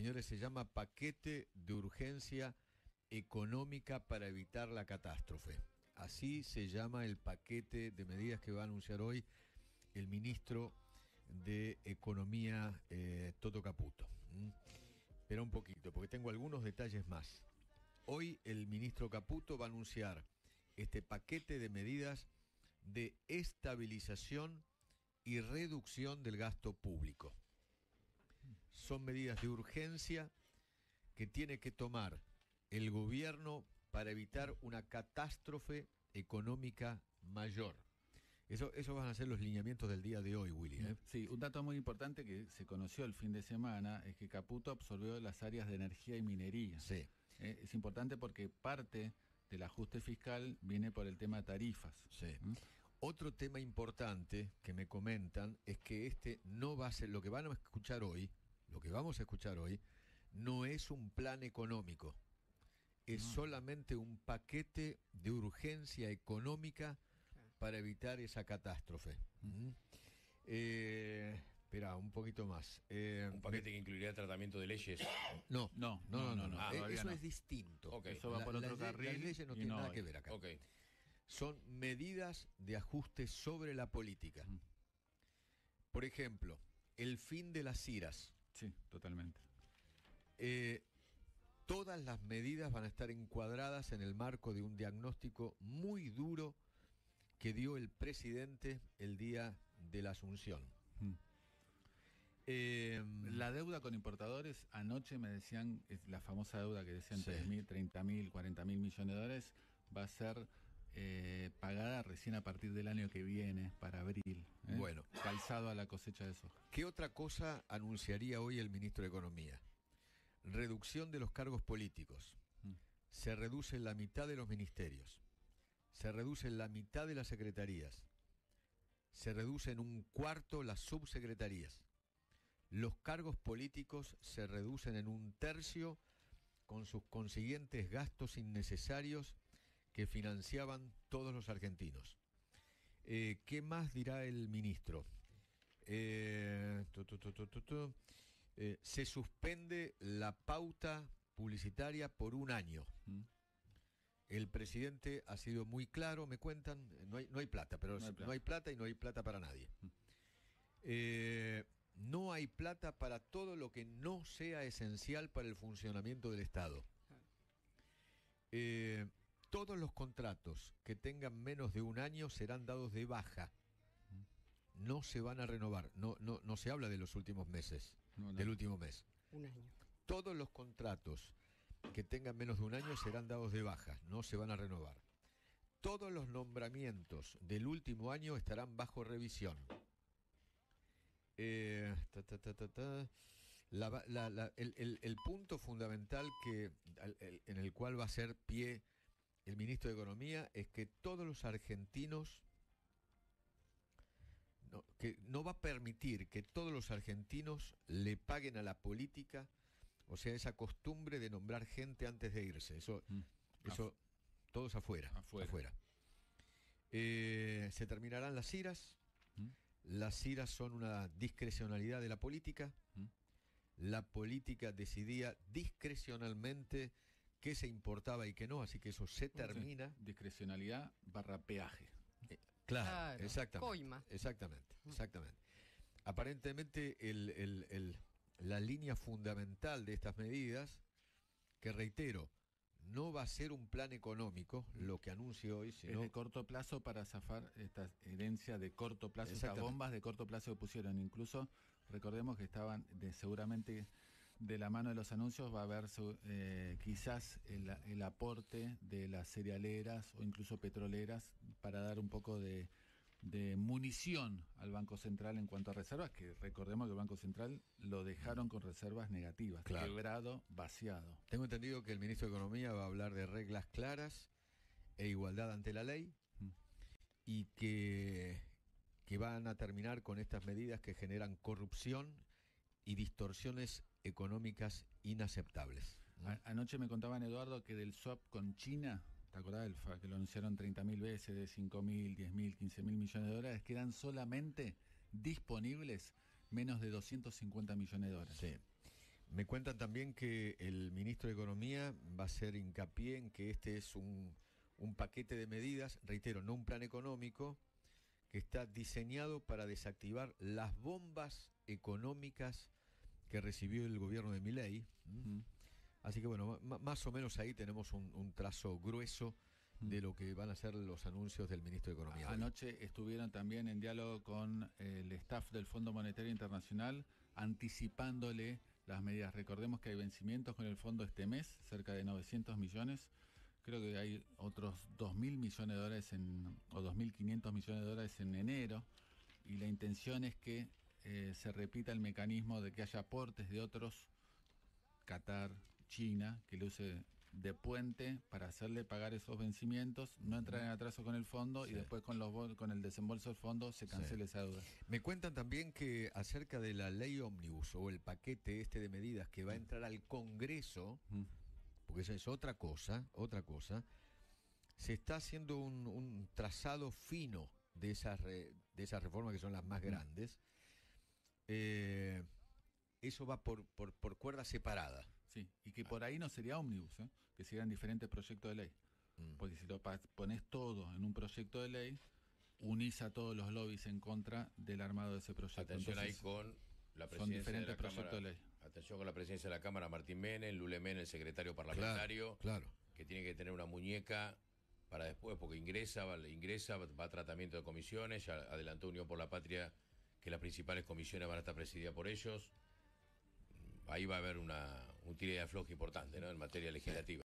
señores, se llama Paquete de Urgencia Económica para Evitar la Catástrofe. Así se llama el paquete de medidas que va a anunciar hoy el ministro de Economía, Toto Caputo. Espera un poquito, porque tengo algunos detalles más. Hoy el ministro Caputo va a anunciar este paquete de medidas de estabilización y reducción del gasto público. Son medidas de urgencia que tiene que tomar el gobierno para evitar una catástrofe económica mayor. Eso van a ser los lineamientos del día de hoy, Willy, ¿eh? Sí, un dato muy importante que se conoció el fin de semana es que Caputo absorbió las áreas de energía y minería. Sí. Es importante porque parte del ajuste fiscal viene por el tema tarifas. Sí. Otro tema importante que me comentan es que este no va a ser, lo que vamos a escuchar hoy, no es un plan económico, es solamente un paquete de urgencia económica para evitar esa catástrofe. Espera, un poquito más. Un paquete que incluiría tratamiento de leyes. No. Eso no. es distinto. Okay. Eso va por otro carril. Las leyes no tienen nada que ver acá. Okay. Son medidas de ajuste sobre la política. Por ejemplo, el fin de las IRAs. Sí, totalmente. Todas las medidas van a estar encuadradas en el marco de un diagnóstico muy duro que dio el presidente el día de la Asunción. La deuda con importadores, anoche me decían, es la famosa deuda que decían 3.000, 30.000, 40.000 millones de dólares, va a ser pagada recién a partir del año que viene, para abril. Bueno. Calzado a la cosecha de soja. ¿Qué otra cosa anunciaría hoy el ministro de Economía? Reducción de los cargos políticos. Se reduce la mitad de los ministerios. Se reduce la mitad de las secretarías. Se reduce en un cuarto las subsecretarías. Los cargos políticos se reducen en un tercio con sus consiguientes gastos innecesarios que financiaban todos los argentinos. ¿Qué más dirá el ministro? Se suspende la pauta publicitaria por un año. El presidente ha sido muy claro, me cuentan, no hay plata, pero no hay plata y no hay plata para nadie. No hay plata para todo lo que no sea esencial para el funcionamiento del Estado. Todos los contratos que tengan menos de un año serán dados de baja. No se van a renovar. No se habla de los últimos meses, del último mes. Un año. Todos los contratos que tengan menos de un año serán dados de baja, no se van a renovar. Todos los nombramientos del último año estarán bajo revisión. El punto fundamental en el cual va a ser pie el ministro de Economía es que todos los argentinos, que no va a permitir que todos los argentinos le paguen a la política, o sea, esa costumbre de nombrar gente antes de irse. Eso todos afuera. Se terminarán las IRAs. Las IRAs son una discrecionalidad de la política. La política decidía discrecionalmente qué se importaba y qué no, así que eso se termina. Discrecionalidad / peaje. Claro, exactamente. Coima. Exactamente. Aparentemente la línea fundamental de estas medidas, que reitero, no va a ser un plan económico, lo que anuncio hoy, sino... Es de corto plazo para zafar esta herencia de corto plazo, estas bombas de corto plazo que pusieron. Incluso, recordemos que estaban seguramente de la mano de los anuncios, va a haber quizás el aporte de las cerealeras o incluso petroleras para dar un poco de munición al Banco Central en cuanto a reservas, que recordemos que el Banco Central lo dejaron con reservas negativas, quebrado, vaciado. Tengo entendido que el ministro de Economía va a hablar de reglas claras e igualdad ante la ley y que van a terminar con estas medidas que generan corrupción y distorsiones económicas inaceptables. Anoche me contaban, Eduardo, que del swap con China, ¿te acordás que lo anunciaron 30.000 veces, de 5.000, 10.000, 15.000 millones de dólares? Quedan solamente disponibles menos de 250 millones de dólares. Sí. Me cuentan también que el ministro de Economía va a hacer hincapié en que este es un paquete de medidas, reitero, no un plan económico, que está diseñado para desactivar las bombas económicas que recibió el gobierno de Milei. Así que bueno, más o menos ahí tenemos un trazo grueso de lo que van a ser los anuncios del ministro de Economía. Anoche estuvieron también en diálogo con el staff del Fondo Monetario Internacional, anticipándole las medidas. Recordemos que hay vencimientos con el fondo este mes, cerca de 900 millones. Creo que hay otros 2.000 millones de dólares o 2.500 millones de dólares en enero. Y la intención es que se repita el mecanismo de que haya aportes de otros, Qatar, China, que lo use de puente para hacerle pagar esos vencimientos, no entrar en atraso con el fondo y después con el desembolso del fondo se cancele esa deuda. Me cuentan también que acerca de la ley ómnibus o el paquete este de medidas que va a entrar al Congreso, porque esa es otra cosa, se está haciendo un trazado fino de esas reformas que son las más grandes. Eso va por cuerda separada. Sí, y que por ahí no sería ómnibus, que serían diferentes proyectos de ley. Porque si lo pones todo en un proyecto de ley, unís a todos los lobbies en contra del armado de ese proyecto. Atención. Entonces, ahí con la presidencia son diferentes de la proyectos Cámara, de ley. Atención con la presidencia de la Cámara, Martín Menem, Lule Menem, el secretario parlamentario, Claro. que tiene que tener una muñeca para después, porque ingresa, va a tratamiento de comisiones, ya adelantó Unión por la Patria que las principales comisiones van a estar presididas por ellos. Ahí va a haber un tire de afloje importante, ¿no?, en materia legislativa.